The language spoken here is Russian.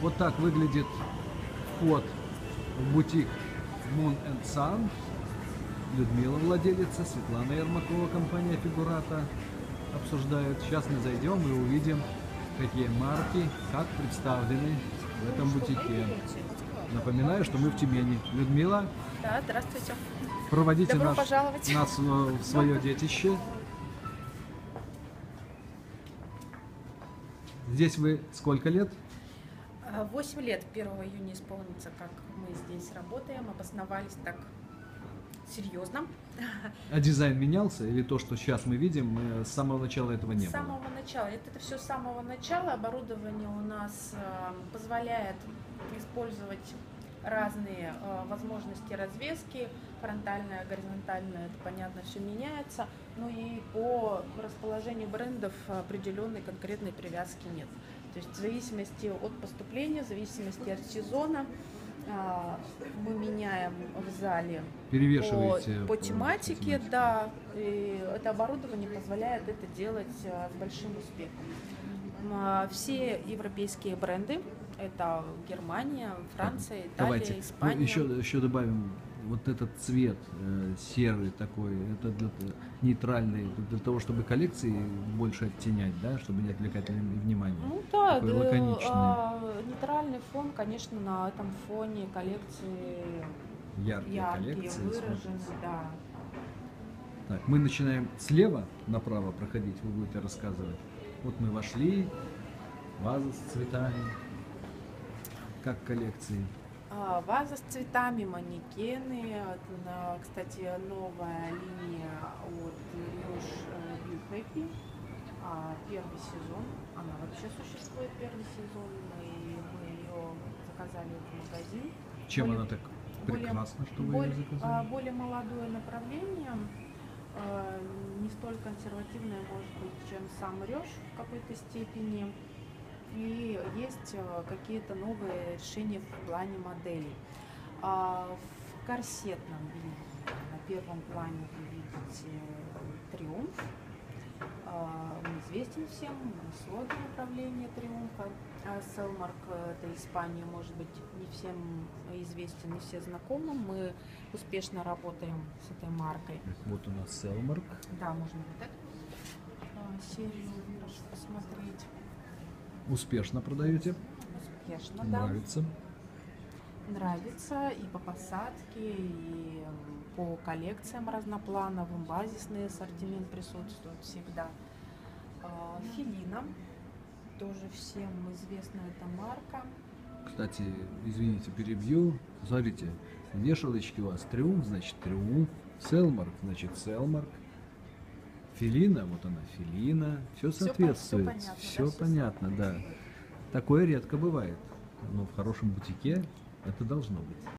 Вот так выглядит вход в бутик Moon Sun. Людмила владелица, Светлана Ермакова, компания Фигурата обсуждают. Сейчас мы зайдем и увидим, какие марки, как представлены в этом бутике. Напоминаю, что мы в Тюмени. Людмила, Да, здравствуйте. проводите Добро нас пожаловать. в свое детище. Здесь вы сколько лет? 8 лет 1 июня исполнится, как мы здесь работаем, обосновались так серьезно. А дизайн менялся или то, что сейчас мы видим, с самого начала этого не С было? самого начала. Это все с самого начала. Оборудование у нас позволяет использовать разные возможности развески, фронтальная, горизонтальная, это понятно, все меняется, но и по расположению брендов определенной конкретной привязки нет. То есть в зависимости от поступления, в зависимости от сезона мы меняем в зале Перевешиваете по тематике, да, и это оборудование позволяет это делать с большим успехом. Все европейские бренды, это Германия, Франция, Италия, Давайте Испания. еще добавим вот этот цвет серый такой, это нейтральный, для того, чтобы коллекции больше оттенять, да, чтобы не отвлекать внимание. Ну да, такой лаконичный. Нейтральный фон, конечно, на этом фоне коллекции Яркие коллекции. выражены, да. Так, мы начинаем слева направо проходить, вы будете рассказывать. Вот мы вошли, ваза с цветами, как коллекции. Ваза с цветами, манекены. Кстати, новая линия от Lush Beauty. Первый сезон. Она вообще существует, первый сезон. Мы ее заказали в магазин. Чем она так прекрасна, что вы ее заказали? Более молодое направление. Не столь консервативное, может быть, чем сам Рёж в какой-то степени. И есть какие-то новые решения в плане моделей. В корсетном виде на первом плане вы видите Триумф. Он известен всем, слоган управления Триумфа. Селмарк, это Испания, может быть, не всем известен, не все знакомы. Мы успешно работаем с этой маркой. Вот у нас Селмарк. Да, можно вот эту серию посмотреть. Успешно продаете? Успешно, да. Нравится? Нравится и по посадке, и по коллекциям разноплановым. Базисный ассортимент присутствует всегда. Филина, тоже всем известна эта марка. Кстати, извините, перебью. Смотрите, вешалочки у вас Триумф, значит Триумф. Селмарк, значит Селмарк. Филина, вот она, Филина. Все соответствует. Все понятно, да. Такое редко бывает. Но в хорошем бутике это должно быть.